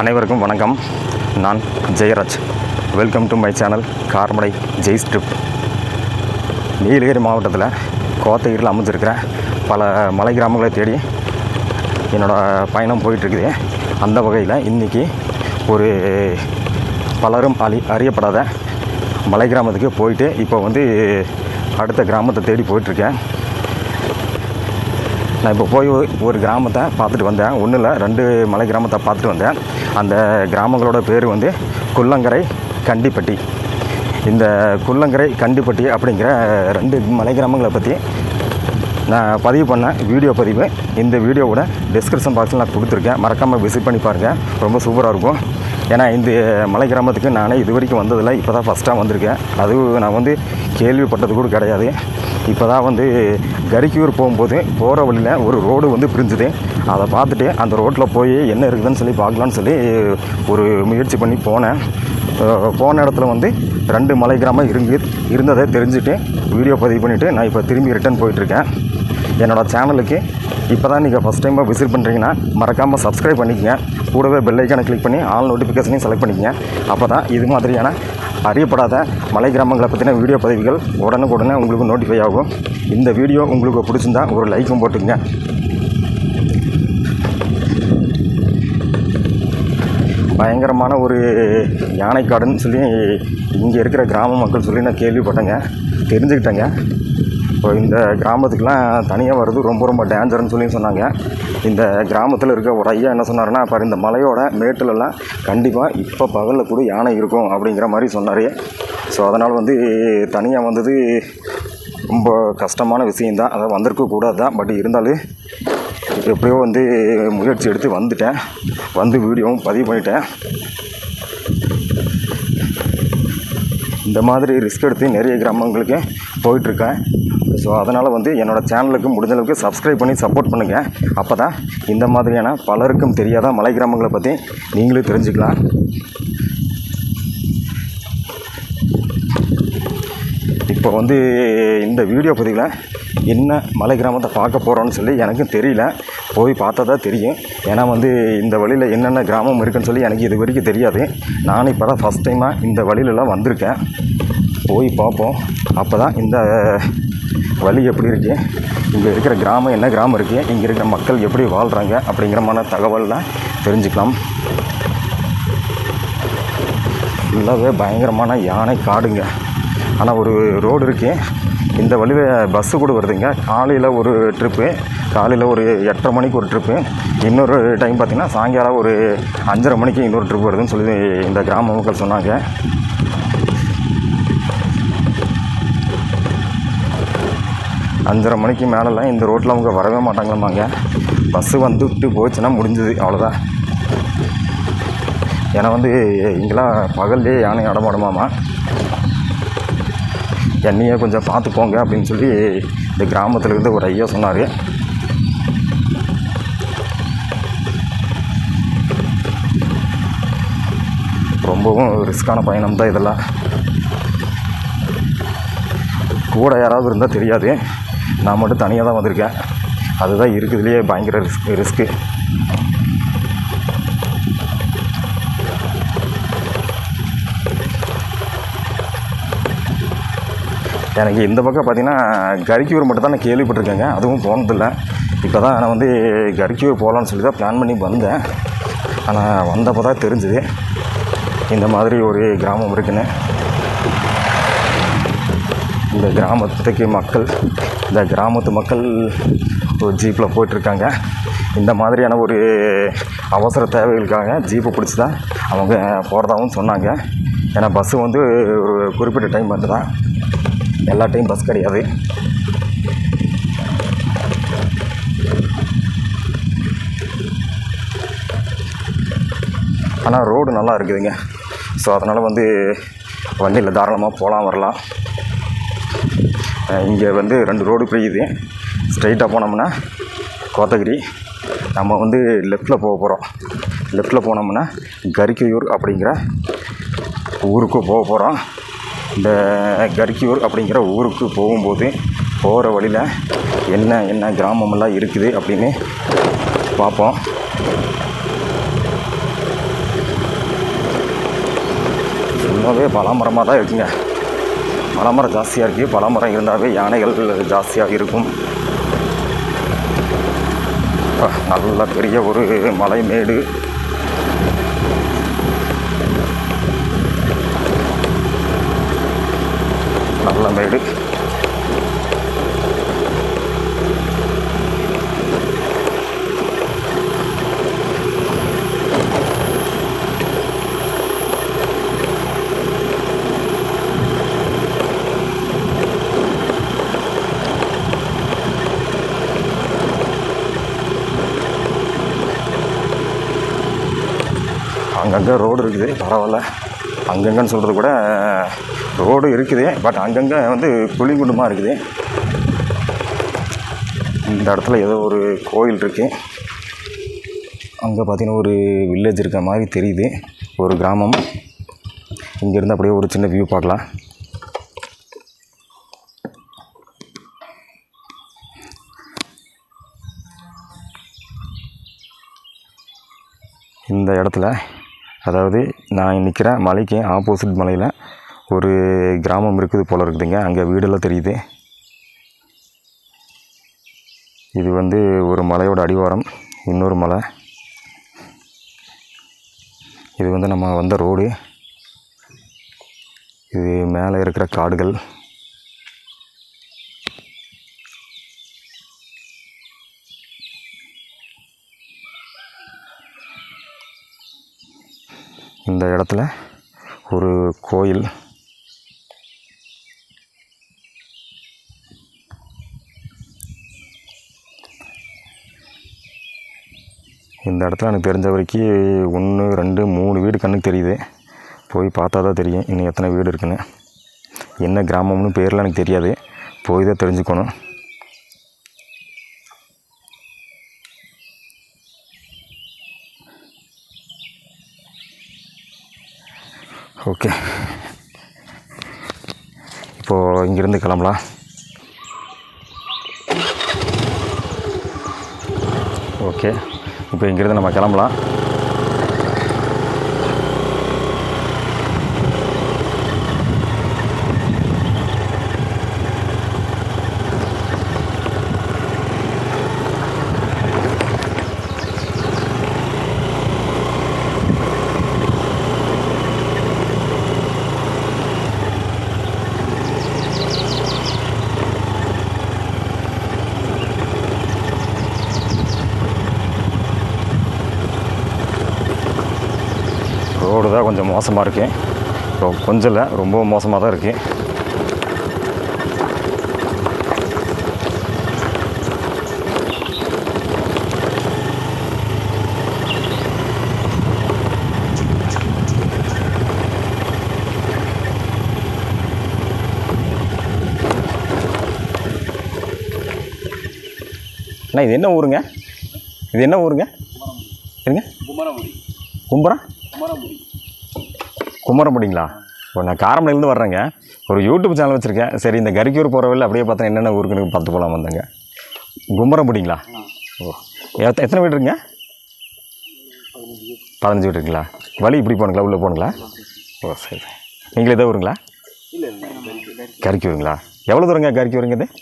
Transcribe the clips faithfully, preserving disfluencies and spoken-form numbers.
அனைவருக்கும் வணக்கம். நான் Jayaraj. Welcome to my channel Karamadai Jai trip. Nilgiri மாவட்டத்தில் கோத்தகிரியில் அமைஞ்சிருக்கிற பல மலை கிராமங்களை தேடி என்னோடய பயணம் போயிட்டுருக்குது. அந்த வகையில் இன்றைக்கி ஒரு பலரும் அறி அறியப்படாத மலை கிராமத்துக்கு போயிட்டு இப்போ வந்து அடுத்த கிராமத்தை தேடி போயிட்டுருக்கேன். நான் இப்போ போய் ஒரு கிராமத்தை பார்த்துட்டு வந்தேன். ஒன்றும் இல்லை, ரெண்டு மலை கிராமத்தை பார்த்துட்டு வந்தேன். அந்த கிராமங்களோட பேர் வந்து குள்ளங்கரை, கண்டிப்பட்டி. இந்த குள்ளங்கரை, கண்டிப்பட்டி அப்படிங்கிற ரெண்டு மலை கிராமங்களை பற்றி நான் பதிவு பண்ண வீடியோ பதிவு இந்த வீடியோவோட டிஸ்கிரிப்ஷன் பாக்ஸில் நான் கொடுத்துருக்கேன். மறக்காமல் விசிட் பண்ணி பாருங்கள், ரொம்ப சூப்பராக இருக்கும். ஏன்னா இந்த மலை கிராமத்துக்கு நானே இது வரைக்கும் வந்ததில்லை, இப்போ தான் ஃபஸ்ட்டாக வந்திருக்கேன். அதுவும் நான் வந்து கேள்விப்பட்டது கூட கிடையாது. இப்போ தான் வந்து கரிக்கியூர் போகும்போது போகிற வழியில் ஒரு ரோடு வந்து பிரிஞ்சுது. அதை பார்த்துட்டு அந்த ரோட்டில் போய் என்ன இருக்குதுன்னு சொல்லி பார்க்கலான்னு சொல்லி ஒரு முயற்சி பண்ணி போனேன். போன இடத்துல வந்து ரெண்டு மலை கிராமம் இருந்து இருந்ததை தெரிஞ்சுட்டு வீடியோ பதிவு பண்ணிவிட்டு நான் இப்போ திரும்பி ரிட்டர்ன் போயிட்டுருக்கேன். என்னோடய சேனலுக்கு இப்போ தான் நீங்கள் ஃபஸ்ட் டைமாக விசிட் பண்ணுறீங்கன்னா மறக்காமல் சப்ஸ்கிரைப் பண்ணிக்கங்க. கூடவே பெல் ஐக்கானை கிளிக் பண்ணி ஆல் நோட்டிஃபிகேஷனையும் செலக்ட் பண்ணிக்கங்க. அப்போ தான் இது மாதிரியான அறியப்படாத மலை கிராமங்களை பற்றின வீடியோ பதிவுகள் உடனுக்குடனே உங்களுக்கு நோட்டிஃபை ஆகும். இந்த வீடியோ உங்களுக்கு பிடிச்சிருந்தா ஒரு லைக்கும் போட்டுங்க. பயங்கரமான ஒரு யானைக்காடுன்னு சொல்லி இங்கே இருக்கிற கிராம மக்கள் சொல்லி நான் கேள்விப்பட்டேங்க, தெரிஞ்சுக்கிட்டேங்க. இப்போ இந்த கிராமத்துக்கெலாம் தனியாக வர்றது ரொம்ப ரொம்ப டேஞ்சர்னு சொல்லி சொன்னாங்க. இந்த கிராமத்தில் இருக்க ஒரு ஐயா என்ன சொன்னார்னா, இப்போ இந்த மலையோட மேட்டிலெல்லாம் கண்டிப்பாக இப்போ பகலில் கூட யானை இருக்கும் அப்படிங்கிற மாதிரி சொன்னார். ஸோ அதனால் வந்து தனியாக வந்தது ரொம்ப கஷ்டமான விஷயந்தான். அதை வந்திருக்க கூடாது தான். பட் இருந்தாலும் எப்படியோ வந்து முயற்சி எடுத்து வந்துட்டேன். வந்து வீடியோவும் பதிவு பண்ணிட்டேன். இந்த மாதிரி ரிஸ்க் எடுத்து நிறைய கிராமங்களுக்கு போயிட்டுருக்கேன். ஸோ அதனால் வந்து என்னோடய சேனலுக்கு முடிஞ்ச அளவுக்கு சப்ஸ்கிரைப் பண்ணி சப்போர்ட் பண்ணுங்கள். அப்போ தான் இந்த மாதிரியான பலருக்கும் தெரியாத மலை கிராமங்களை பற்றி நீங்களே தெரிஞ்சுக்கலாம். இப்போ வந்து இந்த வீடியோ பதிவில் என்ன மலை கிராமத்தை பார்க்க போகிறோன்னு சொல்லி எனக்கும் தெரியல. போய் பார்த்தா தான் தெரியும். ஏன்னா வந்து இந்த வழியில் என்னென்ன கிராமம் இருக்குன்னு சொல்லி எனக்கு இது வரைக்கும் தெரியாது. நானும் இப்போ தான் ஃபஸ்ட் டைமாக இந்த வழியிலலாம் வந்திருக்கேன். போய் பார்ப்போம். அப்போ தான் இந்த வழி எப்படி இருக்குது, இங்கே இருக்கிற கிராமம் என்ன கிராமம் இருக்குது, இங்கே இருக்கிற மக்கள் எப்படி வாழ்கிறாங்க அப்படிங்கிறமான தகவல்லாம் தெரிஞ்சுக்கலாம். ஃபுல்லாகவே பயங்கரமான யானை காடுங்க. ஆனால் ஒரு ரோடு இருக்குது. இந்த வழியில் பஸ்ஸு கூட வருதுங்க. காலையில் ஒரு ட்ரிப்பு, காலையில் ஒரு எட்டரை மணிக்கு ஒரு ட்ரிப்பு, இன்னொரு டைம் பார்த்திங்கன்னா சாயங்காலம் ஒரு அஞ்சரை மணிக்கு இன்னொரு ட்ரிப் வருதுன்னு சொல்லி இந்த கிராம மக்கள் சொன்னாங்க. அஞ்சரை மணிக்கு மேலெலாம் இந்த ரோட்டில் அவங்க வரவே மாட்டாங்களாமாங்க. பஸ்ஸு வந்துட்டு போச்சுன்னா முடிஞ்சுது, அவ்வளோதான். ஏன்னா வந்து இங்கெல்லாம் பகல்லே யானை அடமாடுமாமா. என்னையே கொஞ்சம் பார்த்து போங்க அப்படின்னு சொல்லி இந்த கிராமத்தில் இருந்து ஒரு ஐயா சொன்னார். ரொம்பவும் ரிஸ்க்கான பயணம் தான் இதெல்லாம். கூட யாராவது இருந்தால் தெரியாது, நான் மட்டும் தனியாக தான் வந்திருக்கேன். அதுதான் இருக்குதுலேயே பயங்கர ரிஸ்க் ரிஸ்க்கு எனக்கு இந்த பக்கம் பார்த்திங்கன்னா கரிக்கியூர் மட்டும் தான் நான் கேள்விப்பட்டிருக்கேங்க. அதுவும் போனதில்லை. இப்போ தான் நான் வந்து கரிக்கியூர் போகலான்னு சொல்லி தான் பிளான் பண்ணி வந்தேன். ஆனால் வந்தப்போ தான் தெரிஞ்சுது இந்த மாதிரி ஒரு கிராமம் இருக்குன்னு. இந்த கிராமத்துக்கு மக்கள் இந்த கிராமத்து மக்கள் ஒரு ஜீப்பில் போயிட்டுருக்காங்க. இந்த மாதிரியான ஒரு அவசர தேவைகளுக்காக ஜீப்பை பிடிச்சி தான் அவங்க போகிறதாகவும் சொன்னாங்க. ஏன்னா பஸ்ஸு வந்து ஒரு குறிப்பிட்ட டைம் வந்து தான், எல்லா டைம் பஸ் கிடையாது. ஆனால் ரோடு நல்லா இருக்குதுங்க. ஸோ அதனால் வந்து வண்டியில் தாராளமாக போகலாம் வரலாம். இங்கே வந்து ரெண்டு ரோடு பிரியுது. ஸ்ட்ரைட்டாக போனோம்னா கோத்தகிரி, நம்ம வந்து லெஃப்டில் போக போகிறோம். லெஃப்டில் போனோம்னா கரிக்கியூர் அப்படிங்கிற ஊருக்கு போக போகிறோம். இந்த கரிக்கியூர் அப்படிங்கிற ஊருக்கு போகும்போது போகிற வழியில் என்ன என்ன கிராமமெல்லாம் இருக்குது அப்படின்னு பார்ப்போம். ஃபுல்லாகவே பலாமரமாக தான் இருக்குங்க. பலாமரம் ஜாஸ்தியாக இருக்குது. பலாமரம் இருந்தாவே யானைகள் ஜாஸ்தியாக இருக்கும். நல்ல பெரிய ஒரு மலை மேடு. நல்ல மேடு. அங்கங்கே ரோடு இருக்குது, பரவாயில்ல. அங்கங்கன்னு சொல்கிறது கூட ரோடு இருக்குது, பட் அங்கங்கே வந்து குழிங்குண்டுமாக இருக்குது. இந்த இடத்துல ஏதோ ஒரு கோயில் இருக்குது. அங்கே பார்த்திங்கன்னா ஒரு வில்லேஜ் இருக்க மாதிரி தெரியுது, ஒரு கிராமம். இங்கேருந்து அப்படியே ஒரு சின்ன வியூ பார்க்கலாம். இந்த இடத்துல, அதாவது நான் நிற்கிற மலைக்கு ஆப்போசிட் மலையில் ஒரு கிராமம் இருக்குது போல் இருக்குதுங்க. அங்கே வீடெல்லாம் தெரியுது. இது வந்து ஒரு மலையோட அடிவாரம், இன்னொரு மலை. இது வந்து நம்ம வந்த ரோடு. இது மேலே இருக்கிற காடுகள். இந்த இடத்துல ஒரு கோயில். இந்த இடத்துல எனக்கு தெரிஞ்ச வரைக்கும் ஒன்று ரெண்டு மூணு வீடு கண்ணுக்கு தெரியுது. போய் பார்த்தா தான் தெரியும் இன்னும் எத்தனை வீடு இருக்குன்னு. என்ன கிராமம்னு பேரில் எனக்கு தெரியாது, போய் தான் தெரிஞ்சுக்கணும். ஓகே, இப்போது இங்கேருந்து கிளம்பலாம். ஓகே, இப்போ இங்கேருந்து நம்ம கிளம்பலாம். ரோடு தான் கொஞ்சம் மோசமாக இருக்குது. கொஞ்சம் இல்லை, ரொம்ப மோசமாக தான் இருக்குது. அண்ணா, இது என்ன ஊருங்க? இது என்ன ஊருங்க? இருங்க, குமரமுடி. கும்பரா குமரமுடி. குமரமுடிங்களா? இப்போ நான் காரமடையிலேருந்து வர்றேங்க. ஒரு யூடியூப் சேனல் வச்சுருக்கேன். சரி, இந்த கரிக்கூர் போகிற வழியில் அப்படியே பார்த்தா என்னென்ன ஊருக்குன்னு பார்த்து போகலாம் வந்தேங்க. குமரமுடிங்களா? ஓ, எத்த எத்தனை வீடு இருக்குங்க? பதினஞ்சு வீடு இருக்குங்களா? வழி இப்படி போகணுங்களா, உள்ளே போகணுங்களா? ஓ சரி. நீங்களே தான் ஊருங்களா? இல்லை, கரிக்கூருங்களா? எவ்வளோ தூரங்க கரிக்கூருங்க? இது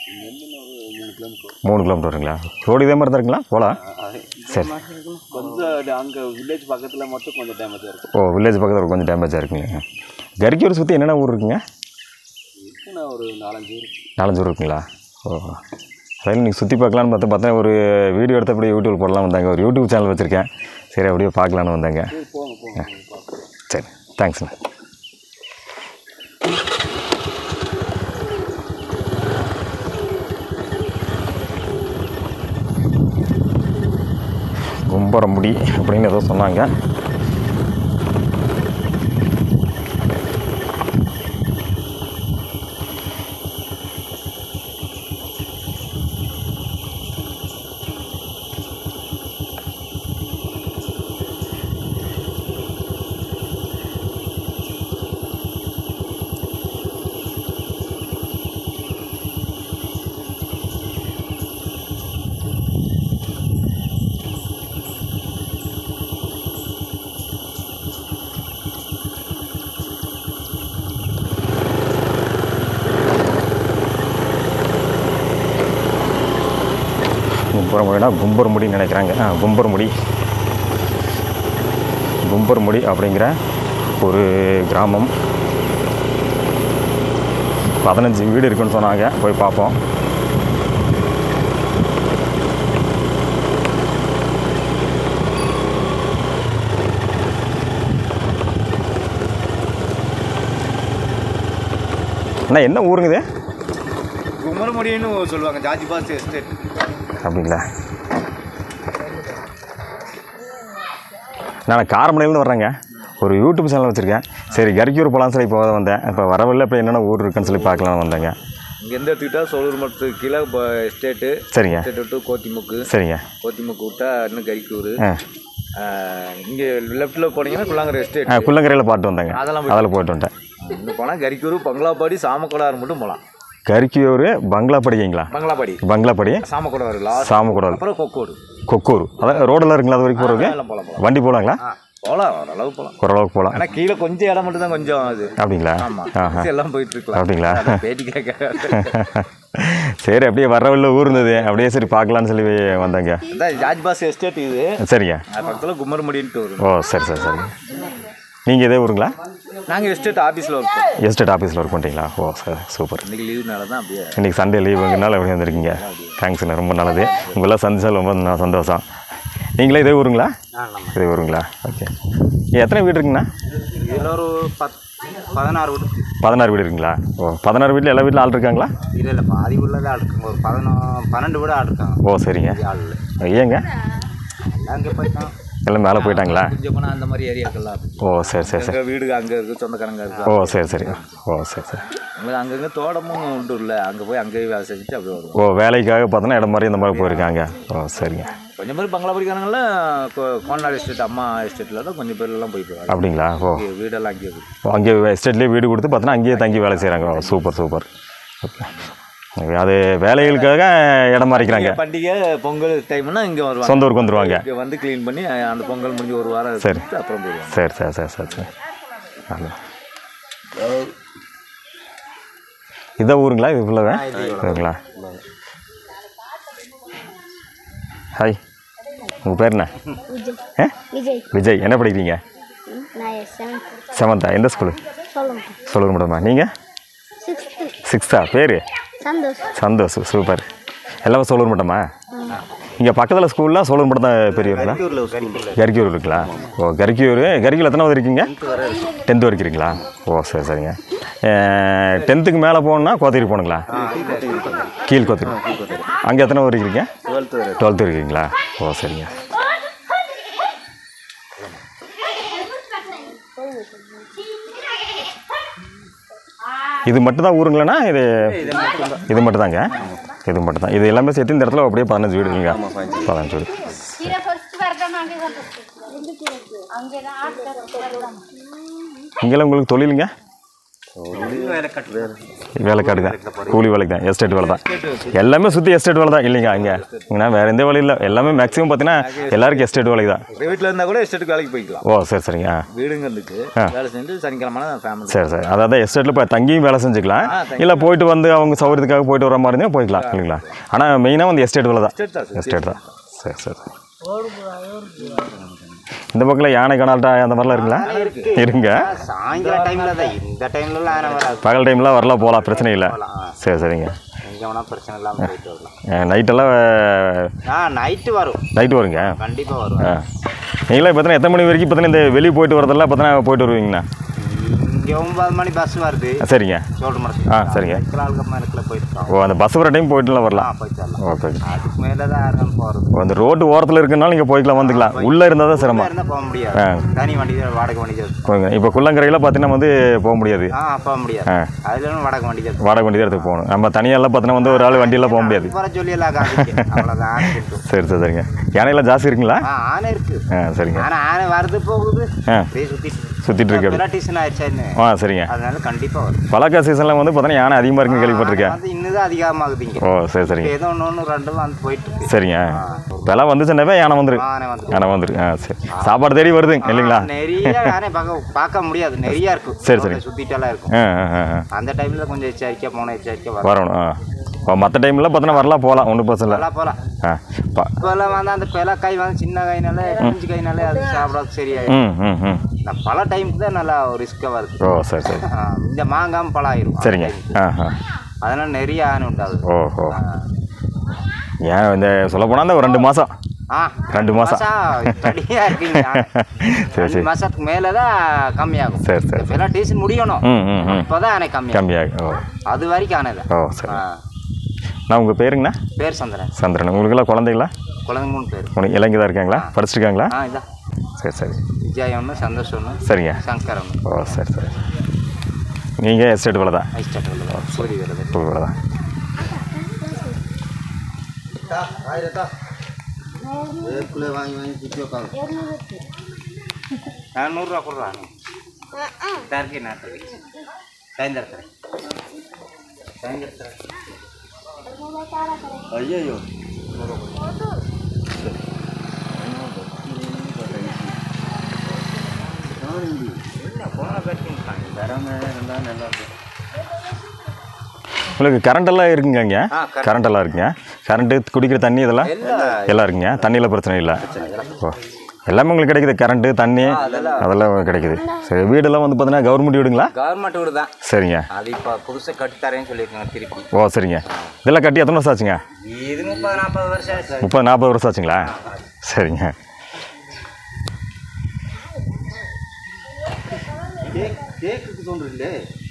மூணு கிலோமீட்டர் வருங்களா? ரோடு இதே மாதிரி தான் இருக்குங்களா? போகலாம். சரி. கொஞ்சம் அங்கே வில்லேஜ் பக்கத்தில் மட்டும் கொஞ்சம் டேமேஜாக இருக்கும். ஓ, வில்லேஜ் பக்கத்தில் கொஞ்சம் டேமேஜாக இருக்குங்க. கரிக்கூரை சுற்றி என்னென்ன ஊர் இருக்குங்க? இருக்குண்ணா, ஒரு நாலஞ்சு ஊர். நாலஞ்சு ஊர் இருக்குங்களா? ஓ, அதில் நீங்கள் சுற்றி பார்க்கலான்னு பார்த்து பார்த்தா ஒரு வீடியோ எடுத்து அப்படியே யூடியூப் போடலாம் வந்தாங்க. ஒரு யூடியூப் சேனல் வச்சுருக்கேன். சரி, அப்படியே பார்க்கலான்னு வந்தாங்க. போங்க போங்க. சரி, தேங்க்ஸ்ண்ணா. கும்பரமுடி அப்படின்னு ஏதோ சொன்னாங்க. கும்பரமுடினா கும்பரமுடின்னு நினைக்கிறாங்க. ஆ கும்பரமுடி கும்பரமுடி அப்படிங்கிற ஒரு கிராமம். பதினஞ்சு வீடு இருக்குன்னு சொன்னாங்க. போய் பார்ப்போம். அண்ணா என்ன ஊருங்க இது? குமரமுடின்னு சொல்லுவாங்க. George Pass estate. அப்படிங்களா? நான் காரமடையிலேருந்து வர்றேங்க. ஒரு யூடியூப் சேனல் வச்சுருக்கேன். சரி கரிக்கூர் போகலான்னு சொல்லி இப்போ வந்தேன். இப்போ வரவில்லை. இப்போ என்னென்ன ஊர் இருக்குன்னு சொல்லி பார்க்கலான்னு வந்தேங்க. இங்கேருந்து எடுத்துக்கிட்டா சோழூர் மட்டத்துக்கு கீழே இப்போ எஸ்டேட்டு. சரிங்க. எஸ்டேட் விட்டு கோத்திமுக்கு. சரிங்க. கோத்திமுக்கு விட்டா இன்னும் கரிக்கூர். ஆ இங்கே லெஃப்ட்டில் போனீங்கன்னா குள்ளங்கரை எஸ்டேட். ஆ குள்ளங்கரையில் பாட்டு வந்தேங்க. அதெல்லாம் அதில் போய்ட்டு வந்துட்டேன். இன்னும் போனால் கரிக்கூர், பங்களாப்பாடி, சாமக்கோடாறு மட்டும் போகலாம். கரிக்கூர் பங்களாப்படிங்களா? பங்களாப்பாடி பங்களாப்படி சாமக்கோடாறு சாமக்கோடாறு அப்புறம் கொக்கூர். கொக்கூர் அதான் ரோடெல்லாம் இருக்குங்களா? அது வரைக்கும் போகிறதுக்கு எல்லாம் போகலாம் போகலாம் வண்டி போகலாங்களா? போகலாம், ஓரளவு போகலாம். ஓரளவுக்கு போகலாம். ஆனால் கீழே கொஞ்சம் இடம் மட்டும் தான் கொஞ்சம் அது. அப்படிங்களா? ஆமாம், எல்லாம் போயிட்டு இருக்கலாம். அப்படிங்களா? பேட்டி கேட்க. சரி அப்படியே வரவில்லை ஊர் இருந்தது. அப்படியே சரி பார்க்கலான்னு சொல்லி வந்தேங்க. அதான் ஜார்ஜ் பாஸ் எஸ்டேட் இது. சரிங்க. பக்கத்தில் குமரமுடின்ட்டு வரும். ஓ சரி சரி சரி. நீங்கள் இதே ஊருங்களா? நாங்கள் எஸ்டேட் ஆஃபீஸில் ஒர்க் பண்ணுறோம். எஸ்டேட் ஆஃபீஸில் ஒர்க் பண்ணுறீங்களா? ஓ சார் சூப்பர். இன்றைக்கி லீவுனால தான் அப்படியே. இன்றைக்கி சண்டே லீவுங்கனால எப்படி வந்திருக்கீங்க? தேங்க்ஸ்ண்ணா, ரொம்ப நல்லது. உங்களெல்லாம் சந்திச்சால் ரொம்ப சந்தோஷம். நீங்களே இதே ஊருங்களா? இதே ஊருங்களா? ஓகே. எத்தனை வீடு இருக்குங்கண்ணா? இதில் ஒரு பத் பதினாறு வீடு. பதினாறு வீடு இருக்குங்களா? ஓ பதினாறு வீட்டில் எல்லா வீட்டில் ஆள் இருக்காங்களா? இல்லை இல்லை, பாதி உள்ளதே ஆள் இருக்காங்க. ஒரு பதினோ பன்னெண்டு வீடு ஆள் இருக்காங்க. ஓ சரிங்க. ஆள் இல்லை. ஏங்க அங்கே போயிட்டான் எல்லாம் மேலே போயிட்டாங்களா? கொஞ்சம் போனால் அந்த மாதிரி ஏரியாக்கெல்லாம். ஓ சரி சரி சரி. வீடு அங்கே இருக்குது, சொந்தக்காரங்க இருக்குது. ஓ சரி சரி. ஓ சரி சரி. உங்களுக்கு அங்கங்கே தோட்டமும் உண்டு இல்லை? அங்கே போய் அங்கேயே வேலை செஞ்சுட்டு அப்படியே வருவோம். ஓ வேலைக்காக பார்த்தோன்னா இடம் மாதிரி இந்த மாதிரி போயிருக்காங்க. ஓ சரிங்க. கொஞ்சம் பேர் பங்களாபடிக்காரங்களாம் கோனாடு எஸ்டேட், அம்மா எஸ்டேட்டில் தான் கொஞ்சம் பேர்லாம் போய் போய் அப்படிங்களா? ஓ வீடெல்லாம் அங்கேயே இருக்குது. ஓ அங்கே எஸ்டேட்லேயே வீடு கொடுத்து பார்த்தோன்னா அங்கேயே தங்கி வேலை செய்கிறாங்க. ஓ சூப்பர் சூப்பர். அது வேலைகளுக்காக இடம் மாறிக்கிறாங்க. பண்டிகை பொங்கல் டைம்னா இங்கே வருவாங்க, சொந்த ஊருக்கு வந்துடுவாங்க. இங்கே வந்து க்ளீன் பண்ணி அந்த பொங்கல் முடிஞ்சு ஒரு வாரம் சரி அப்புறம் போயிடுவாங்க. சரி சரி சரி சரி சரி. இதான் ஊருங்களா? இது ஃபுல்லாக இருக்குங்களா? ஹாய், உங்கள் பேர் என்ன? விஜய். விஜய். என்ன படிக்கிறீங்க? செவன்த்தா? எந்த ஸ்கூலு? சோழூர் மட்டுமா? நீங்கள் சிக்ஸ்த்தா? பேர்? சந்தோஷ். சந்தோஷ், சூப்பர். எல்லாமே சோழூர் மட்டுமா? இங்கே பக்கத்தில் ஸ்கூல்லாம் சோழூர் மட்டும் தான் பெரியவங்களா? கரிக்கூர் இருக்குங்களா? ஓ கரிக்கூர். கரிக்கூர் எத்தனாவது இருக்கீங்க? டென்த்து வரைக்கும் இருக்கீங்களா? ஓ சரி சரிங்க. டென்த்துக்கு மேலே போகணுன்னா கோத்தகிரி போகணுங்களா? கீழ் கோத்தகிரி. அங்கே எத்தனை வரைக்கும் இருக்கீங்க? டுவெல்த்து இருக்கீங்களா? ஓ சரிங்க. இது மட்டும்தான் ஊருங்களாண்ணா? இது இது மட்டும் தாங்க. இது மட்டும் தான். இது எல்லாமே சேர்த்து இந்த இடத்துல அப்படியே பதினஞ்சு வீடு இருக்குங்க. பதினஞ்சு வீடு. இங்கெல்லாம் உங்களுக்கு தொழிலுங்க? வேலைக்காடு தான், கூலி வேலைக்கு தான், எஸ்டேட் வேலை தான். எல்லாமே சுற்றி எஸ்டேட் வேலை தான் இல்லைங்க இங்கே? இங்கேனா வேறு எந்த வேலை இல்லை. எல்லாமே மேக்ஸிமம் பார்த்தீங்கன்னா எல்லாருக்கும் எஸ்டேட் வேலைக்கு தான். வீட்டில் இருந்தால் கூட எஸ்டேட்டுக்கு வேலைக்கு போய்க்கலாம். ஓ சரி சரிங்க. வீடுங்கிறதுக்கு வேலை செஞ்சு சனிக்கிழமை ஃபேமிலி. சரி சரி. அதாவது எஸ்டேட்டில் இப்போ தங்கியும் வேலை செஞ்சுக்கலாம், இல்லை போயிட்டு வந்து அவங்க சௌகரியத்துக்காக போயிட்டு வர மாதிரி இருந்தால் போய்க்கலாம் இல்லைங்களா? ஆனால் மெயினாக வந்து எஸ்டேட் வேலை தான். எஸ்டேட் தான். சரி சரி. இந்த பக்கத்தில் யானை கனால்ட்டா அந்த மாதிரிலாம் இருக்குங்களா? இருங்க. சாயங்கால டைம்ல தான். இந்த டைம்லலாம் யானை வராது. பகல் டைம்லாம் வரலாம், போகலாம், பிரச்சனை இல்லை. சரி சரிங்க. எங்கே வேணால் பிரச்சனை இல்லாமல் போயிட்டு வரலாம். நைட்டெல்லாம் ஆ நைட்டு வரும். நைட்டு வருங்க கண்டிப்பாக வரும். ஆ நீங்களே பார்த்தீங்கன்னா எத்தனை மணி வரைக்கும் பார்த்தீங்கன்னா இந்த வெளியே போயிட்டு வரதெல்லாம் பார்த்தீங்கன்னா போயிட்டு வருவீங்கண்ணா? இங்கே ஒன்பது மணி பஸ் வருது. சரிங்க. சோழ மரம். ஆ சரிங்க. ஆளுக்கு போயிருக்கோம். ஓ அந்த பஸ் வர டைம் போயிட்டுலாம் வரலாம். போயிட்டு வரலாம். ஓகே. அதுக்கு மேலே தான் யாரும் போகிறது. ஓ அந்த ரோட்டு ஓரத்தில் இருக்கனால நீங்கள் போய்க்கலாம், வந்துக்கலாம். உள்ளே இருந்தால் தான் சிரமம். இருந்தால் போக முடியாது. தனி வண்டி வாடகை வண்டி தான். போங்க. இப்போ குள்ளங்கரையில் பார்த்தீங்கன்னா வந்து போக முடியாது. ஆ போக முடியாது. அதில் வாடகை வண்டி தான். வாடகை வண்டி தான் எடுத்து போகணும். நம்ம தனியாலாம் பார்த்தீங்கன்னா வந்து ஒரு ஆள் வண்டியெல்லாம் போக முடியாது. வர சொல்லி எல்லாம் காமிக்க அவ்வளோதான். சரி சரி சரிங்க. யானையெல்லாம் ஜாஸ்தி இருக்குங்களா? ஆ ஆனை இருக்குது. ஆ சரிங்க. ஆனால் ஆனை வருது போகுது. ஆ சுற்றிட்டு சுற்றிட்டு இருக்கு. பிராக்டிஷன் ஆயிடுச்சான்னு. ஆ சரிங்க. அதனால கண்டிப்பாக வரும். பழக்க சீசனில் வந்து பார்த்தீங்கன்னா யானை அதிகமாக இருக்குன்னு கேள்விப்பட்டிருக்கேன். வந்து இன்னும் அதிகமாகுதுங்க. ஓ சரி சரிங்க. ஏதோ ஒன்று ஒன்று ரெண்டு வந்து போயிட்டு இருக்கு. சரிங்க. இப்போலாம் வந்துச்சுன்னாவே யானை வந்துரு. யானை வந்து யானை வந்துரு. ஆ சரி. சாப்பாடு தேடி வருது இல்லைங்களா? நிறைய யானை பார்க்க பார்க்க முடியாது. நிறையா இருக்கும். சரி சரி. சுற்றிட்டெல்லாம் இருக்கும். ஆ ஆ ஆ அந்த டைமில் கொஞ்சம் எச்சரிக்கையாக போன எச்சரிக்கையாக வரணும். ஆ ஓ மற்ற டைமில் பார்த்தோன்னா வரலாம் போகலாம் ஒன்றும் பிரச்சனை இல்லை. நல்லா போகலாம். ஆ பா இப்போல்லாம் வந்து அந்த பிள காய் வந்து சின்ன காய்னால குஞ்சு காய்னாலே அது சாப்பிடாது சரியாயிடும். ம் ம் ம் நான் பல டைமுக்கு தான் நல்லா ரிஸ்க்காக வருது. ஓ சரி சரி இந்த மாங்காமல் பழம் ஆயிரும். சரிங்க. ஆ ஆ அதனால் நிறைய ஆணை உண்டாகுது. ஓஹோ ஏன் இந்த சொல்லப்போனால் அந்த ஒரு ரெண்டு மாதம் ஆ ரெண்டு மாதம் தடியாக இருக்கீங்க. சரி ரெண்டு சரி மாதத்துக்கு மேலே தான் கம்மியாகும். சரி சரி இப்போல்லாம் டீசன் முடியணும். ம் ம் ம் இப்போ தான் ஆனை கம்மியாகும். கம்மியாகும். ஓ அது வரைக்கும் ஆனது. ஓ சரி. நான் உங்கள் பேருங்கண்ணா? பேர் சந்திரன். சந்திரன். உங்களுக்கெல்லாம் குழந்தைங்களா? குழந்தை மூணு பேர். உனக்கு இளைஞ தான் இருக்காங்களா? படிச்சிருக்காங்களா? ஆ இதான் சரி சரி விஜய் ஒன்று, சந்தோஷ் ஒன்று, சரிங்க. சங்கர் ஒன்று. ஓ சரி சரி. நீங்கள் எஸ்டேட் வேலை தான்? ஐஸ்டாட் வருது. சூரிய வருது. பூ வேலை தான். வாங்கி வாங்கி சுற்றி வைப்பாங்க. நான் நூறுரூவா கொடுறாங்க. தரக்கி நாட்டு சாயந்தரத்தில் சாயந்தரத்தில் ஐயோ உங்களுக்கு கரண்டெல்லாம் இருக்குங்க இங்கே? ஆ, கரண்டெல்லாம் இருக்குங்க. கரண்ட்டு குடிக்கிற தண்ணி இதெல்லாம் எல்லாம் இருக்குங்க. தண்ணியில் பிரச்சனை இல்லை. ஓ எல்லாமே உங்களுக்கு கிடைக்குது. கரண்ட்டு தண்ணி அதெல்லாம் கிடைக்குது. சரி வீடெல்லாம் வந்து பார்த்தீங்கன்னா கவர்மெண்ட் வீடுங்களா? கவர்மெண்ட் வீடு தான். சரிங்க. அது இப்போ புதுசாக கட்டி தரேன்னு சொல்லியிருக்காங்க திருப்பி. ஓ சரிங்க. இதெல்லாம் கட்டி எத்தனை வருஷம் ஆச்சுங்க? இது முப்பது நாற்பது வருஷம் ஆச்சு. முப்பது நாற்பது வருஷம் ஆச்சுங்களா? சரிங்க. கேக்குக்கு தோன்றுங்களே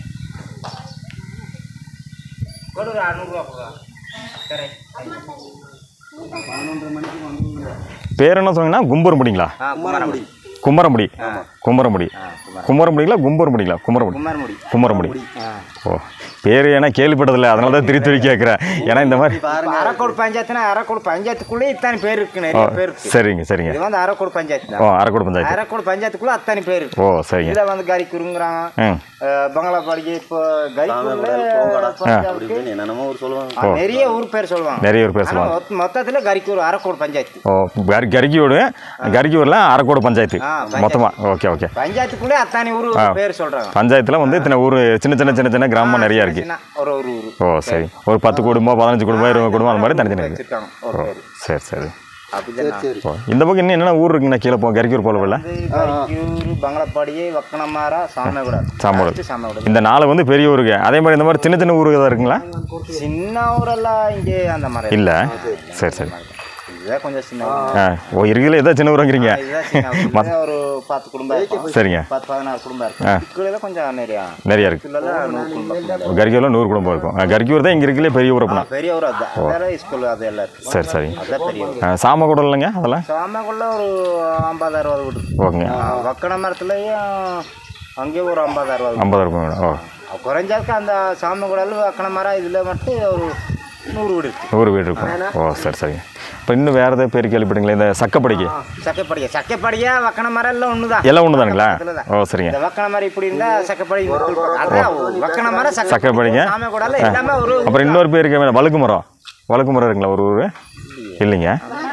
ஒரு அறுநூறுவா போதா? சரி பதினொன்றரை மணிக்கு வந்து பேர் என்ன சொன்னீங்கன்னா? கும்பரமுடிங்களா? குமாரமுடி. குமரமுடி. குமரமுடி. குமரமுடிங்களா கும்பரமுடிங்களா? குமரமுடி. குமாரமுடி. குமரமுடி. ஓ பேர் ஏன்னா கேள்விப்பட்டதில்லை, அதனால தான் திருத்தி திருப்பி கேட்குறேன். ஏன்னா இந்த மாதிரி அரக்கோடு பஞ்சாயத்துனா அரக்கோடு பஞ்சாயத்துக்குள்ளே இத்தனை பேர் இருக்கு. நிறைய பேர் இருக்கு. சரிங்க சரிங்க. இது வந்து அரக்கோடு பஞ்சாயத்து தான். ஓ அரக்கோடு பஞ்சாயத்து. அரக்கோடு பஞ்சாயத்துக்குள்ள அத்தனை பேர் இருக்கு. ஓ சரிங்க. இதில் வந்து கரிக்குருங்கிறாங்க, ம் பங்களாபாடிக்கு. இப்போ கரிக்குருல என்னென்னமோ ஊர் சொல்லுவாங்க. நிறைய ஊர் பேர் சொல்லுவாங்க. நிறைய ஊர் பேர் சொல்லுவாங்க. மொத்தத்தில் கரிக்கூர் அரக்கோடு பஞ்சாயத்து. ஓ கரி கரிக்கியூடு கரிக்கியூரில் அரக்கோடு பஞ்சாயத்து மொத்தமாக. Okay okay. பஞ்சாயத்துக்குள்ளே அத்தனை ஊர் பேர் சொல்கிறாங்க. பஞ்சாயத்தில் வந்து இத்தனை ஊர் சின்ன சின்ன சின்ன சின்ன கிராமம் நிறையா இருக்குது. ஒரு ஒரு ஊர். ஓ சரி. ஒரு பத்து குடும்பம் பதினஞ்சு குடும்பம் இருபது குடும்பம் அந்த மாதிரி தனித்தனி இருக்குது. ஓ சரி சரி. ஓ இந்த பக்கம் இன்னும் என்னென்ன ஊர் இருக்குண்ணா? கீழே போ கரிக்கூர் போலவில்ல? பங்களாப்பாடி, வக்கனமாரா, சாமகுடா. சாமகுடா. இந்த நாலு வந்து பெரிய ஊருக்கு. அதே மாதிரி இந்த மாதிரி சின்ன சின்ன ஊருக்கு தான் இருக்குங்களா? சின்ன ஊரெல்லாம் இங்கே அந்த மாதிரி இல்லை. சரி சரி. இதுதான் கொஞ்சம் சின்ன. ஆ ஓ இருக்குல்ல இதான் சின்ன ஊருங்கிறீங்க. ஒரு பத்து குடும்பம். சரிங்க. பத்து பதினாறு குடும்பம் இருக்கு. கொஞ்சம் நிறையா நிறையா இருக்கு. கரிக்கூரில் நூறு குடும்பம் இருக்கும். கரிக்கூர் தான் இங்கே இருக்குல்ல பெரிய ஊர். அப்படின்னா பெரிய ஊர் அதுதான். ஸ்கூல் அது எல்லாம் இருக்கு. சரி சரி. அதுதான் பெரிய ஊர். சாமகுடம் இல்லைங்க அதெல்லாம்? சாமகுள்ள ஒரு ஐம்பது அறுபது வீடு. ஓகேங்க. வக்கன மரத்துலையும் அங்கேயும் ஒரு ஐம்பது அறுபது ஐம்பது இருக்கும். ஓ குறைஞ்சாக்கு அந்த சாமகுடல் வக்கன மரம் இதில் மட்டும் ஒரு நூறு வீடு இருக்கு. நூறு வீடு இருக்கும். ஓ சரி சரிங்க. இப்போ இன்னும் வேறு ஏதாவது பேர் கேள்விப்பட்டீங்களா? இந்த சக்கப்படிக்கு சக்கைப்படியா சக்கைப்படியா வக்கன மரம் எல்லாம் ஒன்று தான். எல்லாம் ஒன்று தானுங்களா? ஓ சரிங்க. இந்த வக்கன மரம் இப்படி இருந்தால் சக்கப்படி வக்கன மரம் சக்கப்படிங்க. சாமகுடல் எல்லாமே ஒரு. அப்புறம் இன்னொரு பேருக்கு வழுக்கு மரம். வழுக்கு மரம் இருக்குங்களா ஒரு ஊர்? இல்லைங்க.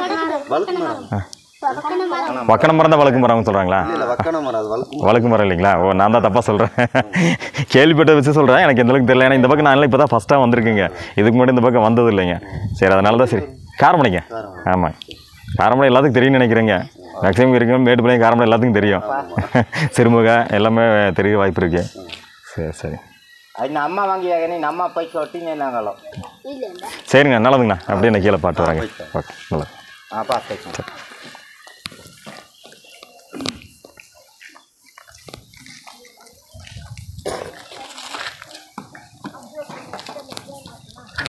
வக்கன மரம் தான் வழுக்கு மரம்னு சொல்கிறாங்களா? வழுக்கு மரம் இல்லைங்களா? ஓ நான் தான் தப்பாக சொல்கிறேன். கேள்விப்பட்ட வச்சு சொல்கிறேன். எனக்கு எந்தளவுக்கு தெரியல. ஏன்னா இந்த பக்கம் நான் இப்போ தான் ஃபஸ்ட்டாக வந்திருக்குங்க. இதுக்கு முன்னாடி இந்த பக்கம் வந்தது இல்லைங்க. சரி அதனால தான். சரி காரமடைங்க. ஆமாம் காரமடை எல்லாத்துக்கும் தெரியும்னு நினைக்கிறேங்க. மேக்ஸிமம் இருக்குங்க மேட்டுப்பாளையம் காரமடை எல்லாத்துக்கும் தெரியும். சிறுமுக எல்லாமே தெரிய வாய்ப்பு இருக்குது. சரி சரி. அது அம்மா வாங்கி நம்ம அம்மா போய்க்கு ஒட்டிங்க நாங்களும். சரிங்க நல்லதுங்கண்ணா. அப்படியே நான் கீழே பாட்டு வரேங்க. ஓகே நல்லது. ஆ பார்த்து.